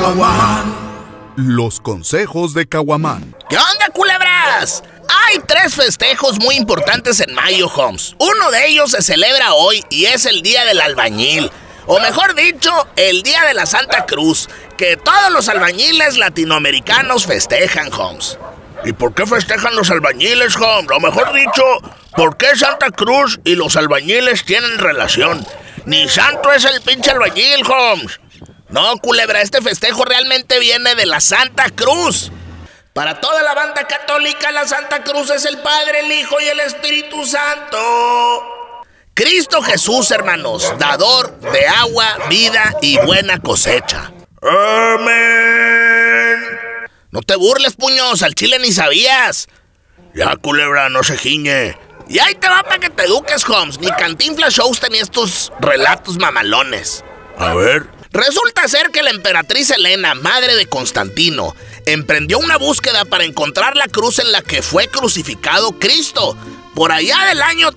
Los consejos de Caguamán. ¿Qué onda, culebras? Hay 3 festejos muy importantes en mayo, Holmes. Uno de ellos se celebra hoy y es el Día del Albañil. O mejor dicho, el Día de la Santa Cruz, que todos los albañiles latinoamericanos festejan, Holmes. ¿Y por qué festejan los albañiles, Holmes? O mejor dicho, ¿por qué Santa Cruz y los albañiles tienen relación? Ni santo es el pinche albañil, Holmes. No, culebra, este festejo realmente viene de la Santa Cruz. Para toda la banda católica, la Santa Cruz es el Padre, el Hijo y el Espíritu Santo. Cristo Jesús, hermanos, dador de agua, vida y buena cosecha. Amén. No te burles, puños, al chile ni sabías. Ya, culebra, no se giñe. Y ahí te va para que te eduques, Holmes. Ni Cantinflas Shows tenía estos relatos mamalones. A ver. Resulta ser que la emperatriz Helena, madre de Constantino, emprendió una búsqueda para encontrar la cruz en la que fue crucificado Cristo, por allá del año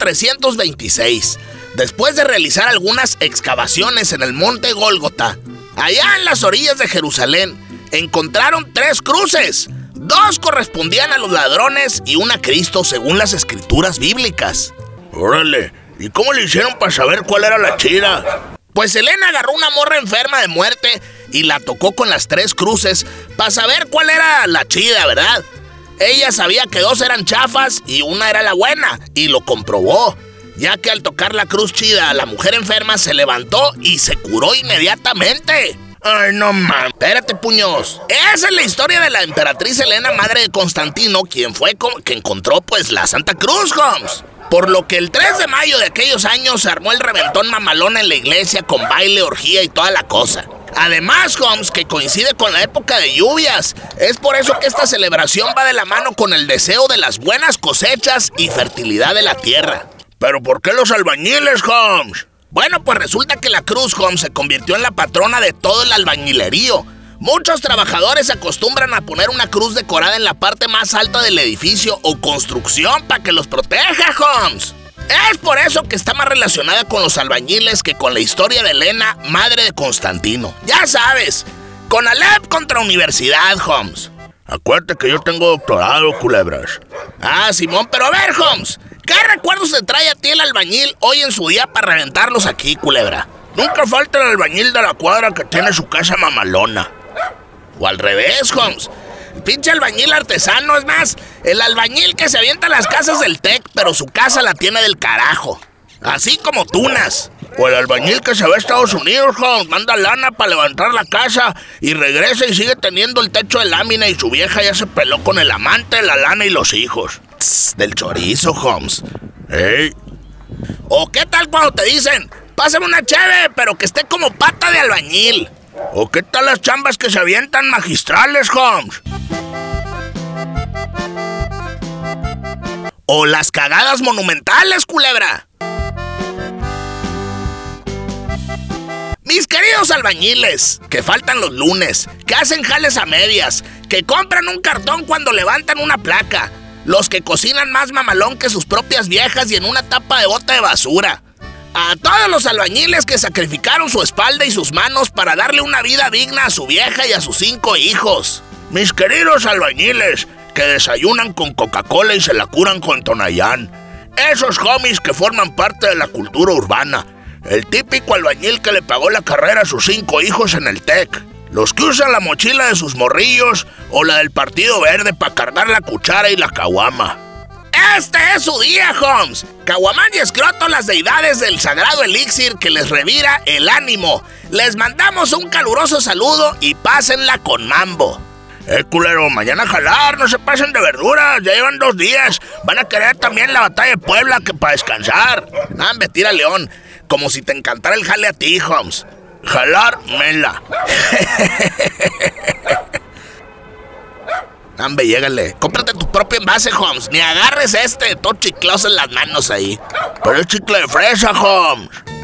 326, después de realizar algunas excavaciones en el monte Gólgota. Allá en las orillas de Jerusalén, encontraron 3 cruces. 2 correspondían a los ladrones y una a Cristo, según las escrituras bíblicas. Órale, ¿y cómo le hicieron para saber cuál era la chida? Pues Helena agarró una morra enferma de muerte y la tocó con las 3 cruces para saber cuál era la chida, ¿verdad? Ella sabía que 2 eran chafas y una era la buena, y lo comprobó, ya que al tocar la cruz chida, la mujer enferma se levantó y se curó inmediatamente. Ay, no mames. Espérate, puños. Esa es la historia de la emperatriz Helena, madre de Constantino, quien fue que encontró, pues, la Santa Cruz, Holmes. Por lo que el 3 de mayo de aquellos años se armó el reventón mamalón en la iglesia con baile, orgía y toda la cosa. Además, Holmes, que coincide con la época de lluvias. Es por eso que esta celebración va de la mano con el deseo de las buenas cosechas y fertilidad de la tierra. ¿Pero por qué los albañiles, Holmes? Bueno, pues resulta que la cruz, Holmes, se convirtió en la patrona de todo el albañilerío. Muchos trabajadores acostumbran a poner una cruz decorada en la parte más alta del edificio o construcción para que los proteja, Holmes. Es por eso que está más relacionada con los albañiles que con la historia de Helena, madre de Constantino. Ya sabes, con Alep contra universidad, Holmes. Acuérdate que yo tengo doctorado, culebras. Ah, Simón, pero a ver, Holmes, ¿qué recuerdos te trae a ti el albañil hoy en su día para reventarlos aquí, culebra? Nunca falta el albañil de la cuadra que tiene su casa mamalona. O al revés, Holmes. El pinche albañil artesano, es más, el albañil que se avienta a las casas del TEC, pero su casa la tiene del carajo. Así como tunas. O el albañil que se va a Estados Unidos, Holmes, manda lana para levantar la casa y regresa y sigue teniendo el techo de lámina y su vieja ya se peló con el amante, la lana y los hijos. Tss, del chorizo, Holmes. ¡Ey! ¿O qué tal cuando te dicen, pásame una cheve, pero que esté como pata de albañil? ¿O qué tal las chambas que se avientan magistrales, Holmes? ¿O las cagadas monumentales, culebra? Mis queridos albañiles, que faltan los lunes, que hacen jales a medias, que compran un cartón cuando levantan una placa, los que cocinan más mamalón que sus propias viejas y en una tapa de bota de basura. A todos los albañiles que sacrificaron su espalda y sus manos para darle una vida digna a su vieja y a sus 5 hijos. Mis queridos albañiles, que desayunan con Coca-Cola y se la curan con Tonayán. Esos homies que forman parte de la cultura urbana. El típico albañil que le pagó la carrera a sus 5 hijos en el TEC. Los que usan la mochila de sus morrillos o la del Partido Verde para cargar la cuchara y la caguama. Este es su día, Holmes. Caguamán y Escroto, las deidades del sagrado elixir que les revira el ánimo. Les mandamos un caluroso saludo y pásenla con mambo. Culero, mañana a jalar, no se pasen de verduras, ya llevan 2 días. Van a querer también la batalla de Puebla que para descansar. Hombre, tira león, como si te encantara el jale a ti, Holmes. Jalar, mela. Hombre, llégale. Cómprate tu propio envase, Holmes. Ni agarres todo chicloso en las manos ahí. Pero es chicle de fresa, Holmes.